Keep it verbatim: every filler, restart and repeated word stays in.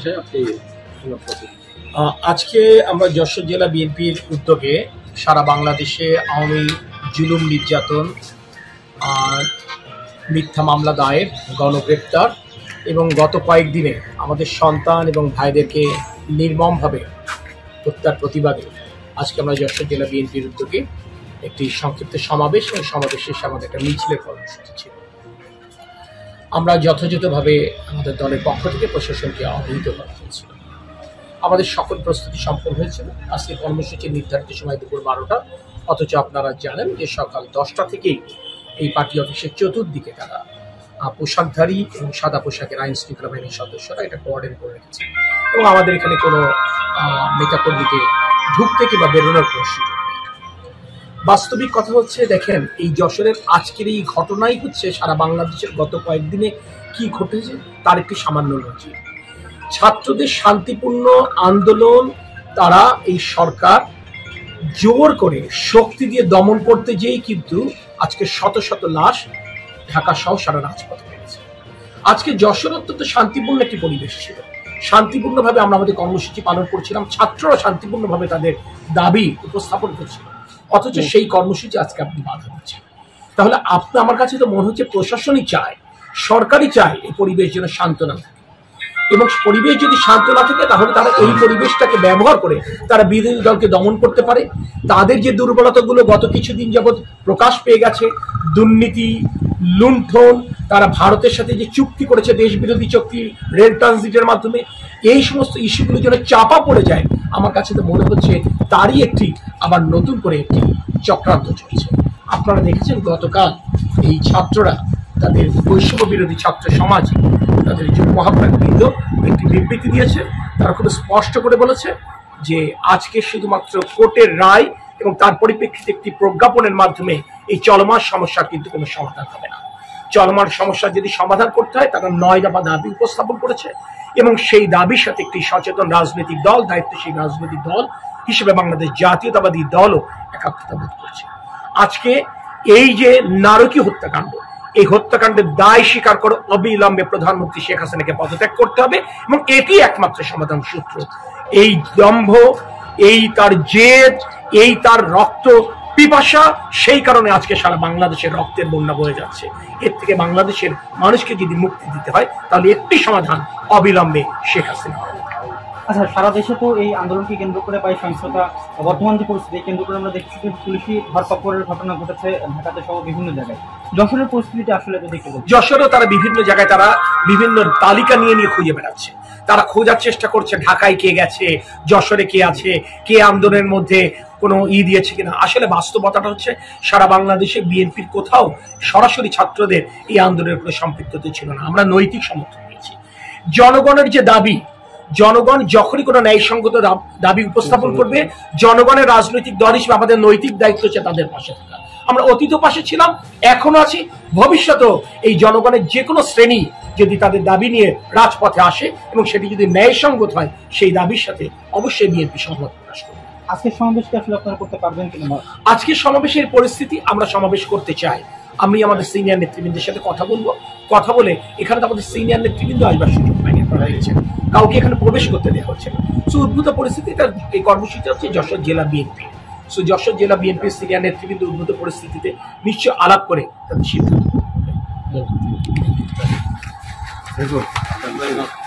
বিষয়ে আপনি আজকে আমরা যশোর জেলা বিএনপির উদ্যোগে সারা বাংলাদেশে আওয়ামী জুলুম নির্যাতন, মিথ্যা মামলা দায়ের, গণগ্রেপ্তার এবং গত কয়েকদিনে আমাদের সন্তান এবং ভাইদেরকে নির্মমভাবে হত্যার প্রতিবাদে আজকে আমরা যশোর জেলা বিএনপির উদ্যোগে একটি সংক্ষিপ্ত সমাবেশ এবং সমাবেশ শেষে আমাদের একটা মিছিলের কর্মসূচি ছিল। আমরা যথাযথভাবে আমাদের দলের পক্ষ থেকে প্রশাসনকে অবহিত করা হয়েছিল। আমাদের সকল প্রস্তুতি সম্পন্ন হয়েছিল। আজকে কর্মসূচির নির্ধারিত সময় দুপুর বারোটা, অথচ আপনারা জানেন যে সকাল দশটা থেকেই এই পার্টি অফিসের চতুর্দিকে তারা পোশাকধারী এবং সাদা পোশাকের আইন শৃঙ্খলা বাহিনীর সদস্যরা এটা কোয়ার্ডেন করে রেখেছে এবং আমাদের এখানে কোনো নেতাকর্মীকে ঢুকতে কিংবা বেরোনোর কোনো সুযোগ নেই। বাস্তবিক কথা হচ্ছে, দেখেন, এই যশোরের আজকের এই ঘটনাই হচ্ছে সারা বাংলাদেশের গত কয়েকদিনে কি ঘটেছে তার একটি সামান্য নজির। ছাত্রদের শান্তিপূর্ণ আন্দোলন তারা এই সরকার জোর করে শক্তি দিয়ে দমন করতে যেই কিন্তু আজকে শত শত লাশ ঢাকা সহ সারা রাজপথে পেয়েছে। আজকে যশোর অত্যন্ত শান্তিপূর্ণ একটি পরিবেশ ছিল, শান্তিপূর্ণভাবে আমরা আমাদের কর্মসূচি পালন করছিলাম, ছাত্ররা শান্তিপূর্ণভাবে তাদের দাবি উপস্থাপন করছিল, অথচ সেই কর্মসূচি আজকে আপনি বাধা দিচ্ছেন। তাহলে আপনি, আমার কাছে তো মনে হচ্ছে প্রশাসনই চায়, সরকারই চায় এই পরিবেশ যেন শান্ত না থাকে, এবং পরিবেশ যদি শান্ত না থাকে তাহলে তারা এই পরিবেশটাকে ব্যবহার করে তারা বিরোধী দলকে দমন করতে পারে। তাদের যে দুর্বলতাগুলো গত কিছুদিন যাবৎ প্রকাশ পেয়ে গেছে, দুর্নীতি, লুণ্ঠন, তারা ভারতের সাথে যে চুক্তি করেছে দেশ বিরোধী চুক্তি রেল ট্রানজিটের মাধ্যমে, এই সমস্ত ইস্যুগুলো যেন চাপা পড়ে যায়, আমার কাছে তো মনে হচ্ছে তারই একটি আবার নতুন করে একটি চক্রান্ত চলছে। আপনারা দেখেছেন গতকাল এই ছাত্ররা তাদের বৈষম্য বিরোধী ছাত্র সমাজ, তাদের যুব মহাপ্রাণবৃন্দ একটি বিবৃতি দিয়েছে। তারা খুব স্পষ্ট করে বলেছে যে আজকে শুধুমাত্র কোর্টের রায় এবং তার পরিপ্রেক্ষিতে একটি প্রজ্ঞাপনের মাধ্যমে এই চলমান সমস্যার কিন্তু কোনো সমাধান হবে না। চলমান সমস্যা যদি সমাধান করতে হয়, তারা নয় দফা দাবি উপস্থাপন করেছে এবং সেই দাবির সাথে একটি সচেতন রাজনৈতিক দল, দায়িত্বশীল রাজনৈতিক দল হিসেবে বাংলাদেশ জাতীয়তাবাদী দলও একাত্মতা বোধ করছে। আজকে এই যে নারকীয় হত্যাকাণ্ড, এই হত্যাকাণ্ডের দায় স্বীকার করে অবিলম্বে প্রধানমন্ত্রী শেখ হাসিনাকে পদত্যাগ করতে হবে এবং এটি একমাত্র সমাধান সূত্র। এই দম্ভ, এই তার জেদ, এই তার রক্ত পিপাসা, সেই কারণে আজকে সারা বাংলাদেশের রক্তের বন্যা বয়ে যাচ্ছে। এর থেকে বাংলাদেশের মানুষকে যদি মুক্তি দিতে হয় তাহলে একটি সমাধান, অবিলম্বে শেখ হাসিনা। আচ্ছা, সারা দেশে তো এই আন্দোলনকে কেন্দ্র করে পাই সহিংসতা, বর্তমান যে পরিস্থিতি কেন্দ্র করে আমরা দেখছি যে পুলিশি ধরপাকড়ের ঘটনা ঘটেছে ঢাকাতে সহ বিভিন্ন জায়গায়। যশোরের পরিস্থিতি আসলে তো দেখতে পাচ্ছি, যশোরেও তারা বিভিন্ন জায়গায় তারা বিভিন্ন তালিকা নিয়ে নিয়ে খুঁজে বেড়াচ্ছে, তারা খোঁজার চেষ্টা করছে ঢাকায় কে গেছে, যশোরে কে আছে, কে আন্দোলনের মধ্যে কোনো ই দিয়েছে কিনা। আসলে বাস্তবতাটা হচ্ছে সারা বাংলাদেশে বিএনপির কোথাও সরাসরি ছাত্রদের এই আন্দোলনের কোনো সম্পৃক্ততা ছিল না। আমরা নৈতিক সমর্থন দিয়েছি। জনগণের যে দাবি, জনগণ যখনই কোনো ন্যায়সঙ্গত দাবি উপস্থাপন করবে, জনগণের রাজনৈতিক দল হিসেবে আমাদের নৈতিক দায়িত্ব হচ্ছে তাদের পাশে থাকা। আমরা অতীত পাশে ছিলাম, এখনো আছি, ভবিষ্যতেও এই জনগণের যে কোনো শ্রেণী যদি তাদের দাবি নিয়ে রাজপথে আসে এবং সেটি যদি ন্যায়সঙ্গত হয়, সেই দাবির সাথে অবশ্যই বিএনপি সহমত প্রকাশ করবে। আজকের সমাবেশকে আসলে আপনারা করতে পারবেন কিনা? আজকের সমাবেশের পরিস্থিতি, আমরা সমাবেশ করতে চাই, আমি আমাদের সিনিয়র নেতৃবৃন্দের সাথে কথা বলবো, কথা বলে এখানে তো আমাদের সিনিয়র নেতৃবৃন্দ আসবার সুযোগ পাইনি, কাউকে এখানে প্রবেশ করতে দেওয়া হচ্ছে না। সো উদ্ভূত পরিস্থিতিটা, এই কর্মসূচি হচ্ছে যশোর জেলা বিএনপি। সো যশোর জেলা বিএনপির সিনিয়র নেতৃবৃন্দ উদ্ভূত পরিস্থিতিতে নিশ্চয় আলাপ করে তাদের সিদ্ধান্ত।